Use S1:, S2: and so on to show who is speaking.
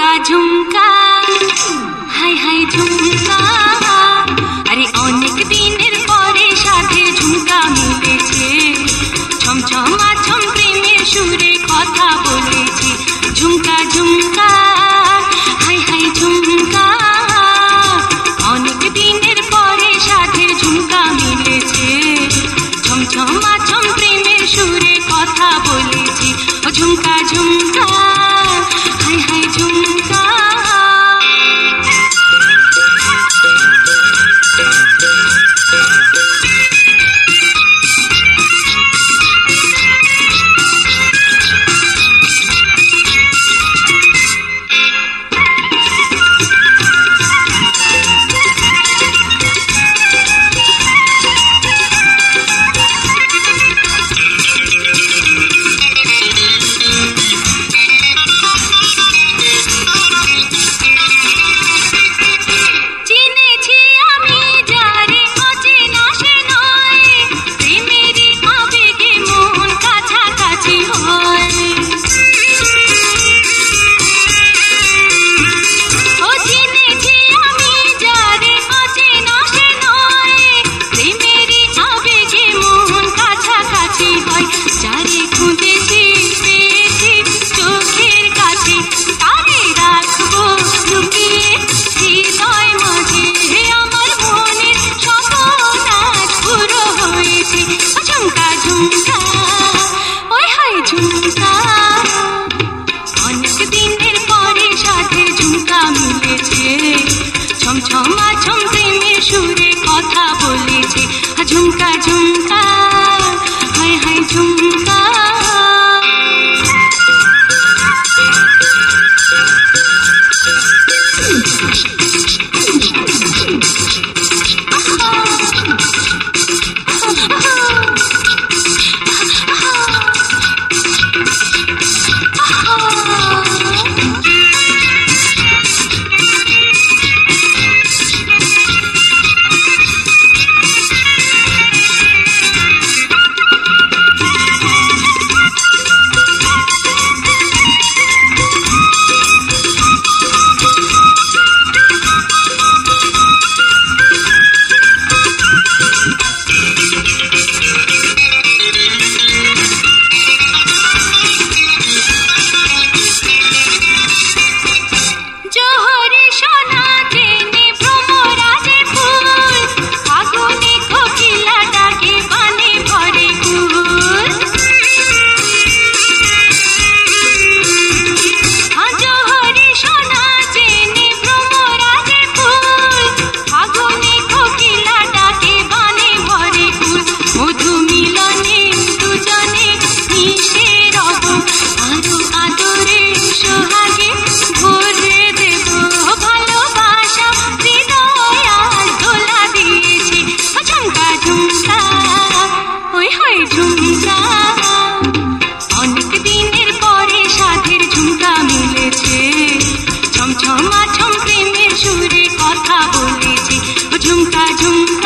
S1: ঝুমকা high high ঝুমকা আরে অনেক দিনের পরে সাথে ঝুমকা মিলেছে ছমছমা ছম প্রেমের সুরে কথা বলেছি ঝুমকা ঝুমকা হাই হাই ঝুমকা অনেক দিনের পরে সাথে ঝুমকা মিলেছে ছমছমা ছম প্রেমের সুরে কথা বলেছি ও ঝুমকা ঝুমকা হাই হাই ঝুমকা ছমছমা ছম প্রেমের সুরে কথা বলেছে ঝুমকা ঝুমকা হাই হাই ঝুমকা অনেক দিনের পরে সাথের ঝুমকা মিলেছে ছমছমা ছম প্রেমের সুরে কথা বলেছি ঝুমকা ঝুমকা